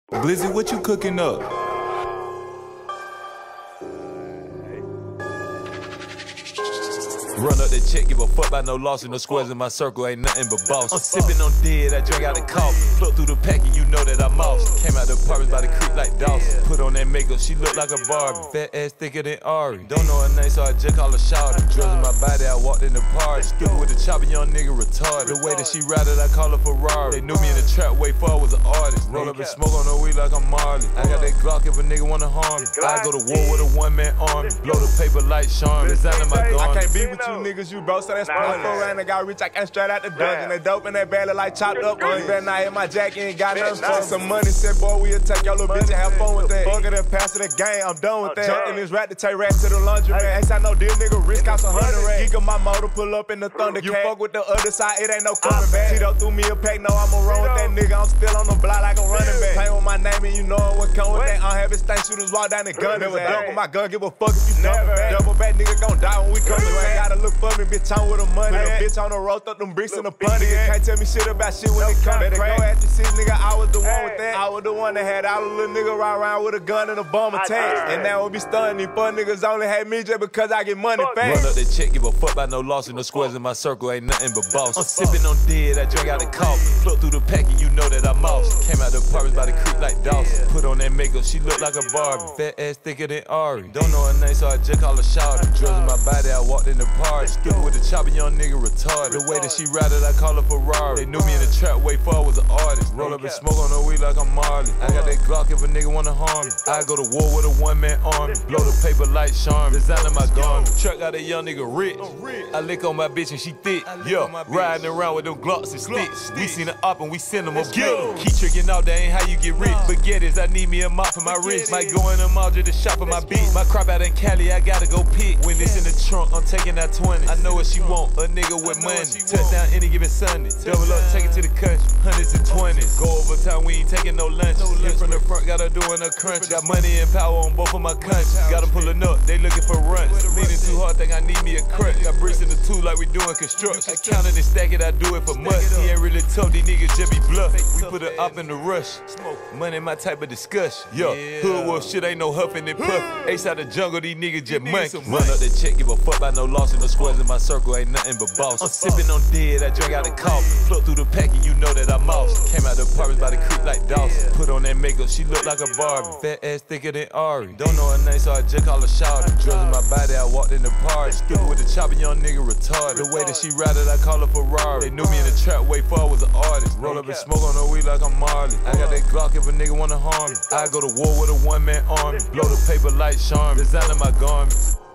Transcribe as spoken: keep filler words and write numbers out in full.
Glizzy, what you cooking up? Run up that check, give a fuck about no loss. And no squares in my circle, ain't nothing but boss. I'm sipping on dead, I drink out of coffee. Float through the pack and you know that I'm off. Came out the apartments by the creek like Dawson. Put on that makeup, she look like a Barbie. Fat ass thicker than Ari. Don't know her name, so I just call her Shawty. Drugs in my body, I walked in the party. Stupid with the chopper, young nigga retarded. The way that she ride it, I call her Ferrari. They knew me in the trap way before I was an artist. Roll up and smoke on the weed like I'm Marley. I got that Glock if a nigga wanna harm me. I go to war with a one-man army. Blow the paper like Charmin. Designing my garment. I can't be with you niggas, you bro, so that's fun. Go around and got rich, I came straight out the dungeon. They dope in that bag, like chopped up. You better not hit my jack, you ain't got nothing for some money. Said, boy, we'll take your little bitch and have fun with that. Fuck it and pass it the game, I'm done with that. And this rat to take rats to the laundry man. Ain't I know this nigga risk cost a hundred rats. Geek on my motor, pull up in the Thundercat. You fuck with the other side, it ain't no coming back. Tito threw me a pack, no, I'ma run with that nigga. I'm still on the block like a running back. Playing with my name and you know what come with that. Unhappy stank shooters walk down the gun. Never duck with my gun, give a fuck if you dump it back. Double back nigga gon' die when we come back. Gotta look for me, bitch, I'm with the money. Bitch on the roast up them bricks in the pun. Nigga can't tell me shit about shit when it come. Better go after six, nigga, I was the one with that. I was the one that had all the little nigga ride around with a gun and a bomb attack. And now we be stunning. These fun niggas only hate me just because I get money fast. Run up that check, give a fuck about no loss. And no squares in my circle, ain't nothing but boss. I'm sipping on dead, I drink out of coffee. Float through the pack and you know that I'm off. Came out the apartments by the creek like Dawson. Put on that makeup, she look like a Barbie. Fat ass thicker than Ari. Don't know her name, so I just call her Shawty. Drugs in my body, I walked in the party. Stupid with the chopper, young nigga retarded. The way that she ride it, I call her Ferrari. They knew me in the trap way before I was an artist. Roll up and smoke on the weed like I'm Marley. I got that Glock if a nigga wanna harm me. I go to war with a one-man army. Blow the paper like Charmin. Designing my garment. Truck got a young nigga rich. I lick on my bitch and she thick. Yeah, riding around with them Glocks and sticks. We seen the op and we send them a bill. Keep tricking out, that ain't how you get rich. But get it, I need me a mop for my wrist. Might go in the mall just to shop for my beat. My crop out in Cali, I gotta go pick. When it's in the trunk, I'm taking out twenty. I know what she want, a nigga with money. Touchdown any given Sunday. Double up, take it to the country. Hundreds and twenties. Go overtime, we ain't taking no lunch. Hit from the front, got her doing a crunch. Got money and power on both of my countries. Got them pulling up, they looking for runs. Leaning too hard, think I need me a crutch. Got bricks in the two like we doing construction. I count it and stack it, I do it for much. He ain't really tough, these niggas just be bluff. We put it up in the rush. Money my type of discussion. Yo, hood wolf shit ain't no huffing and puff. Ace out the jungle, these niggas just monkey. Run up that check, give a fuck about no loss. And no squares in my circle, ain't nothing but boss. I'm sipping on dead, I drink out of coffee. Float through the pack and you know that I'm off. Came out the apartments by the creek like Dawson. Put on that makeup, she look like a Barbie. Fat ass thicker than Ari. Don't know her name, so I just call her Shawty. Drugs in my body, I walked in the party. Stupid with the chopper, young nigga retarded. The way that she ride it, I call her Ferrari. They knew me in the trap way before I was an artist. Roll up and smoke on the weed like I'm Marley. I got that Glock if a nigga wanna harm me. I go to war with a one-man army. Blow the paper like Charmin. Designing my garments.